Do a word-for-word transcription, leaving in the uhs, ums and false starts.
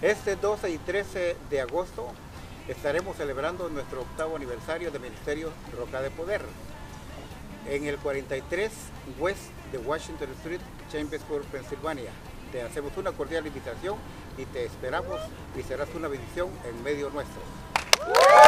Este doce y trece de agosto estaremos celebrando nuestro octavo aniversario del Ministerio Roca de Poder en el cuarenta y tres West de Washington Street, Chambersburg, Pensilvania. Te hacemos una cordial invitación y te esperamos y serás una bendición en medio nuestro.